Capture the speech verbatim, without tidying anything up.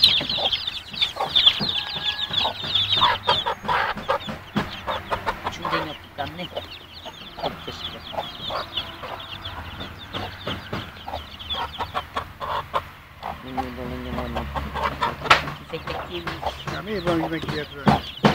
Ciudegno più canne. E che schifo. Non mi voglio, non mi voglio. Ti sei che A me poi mi chiede.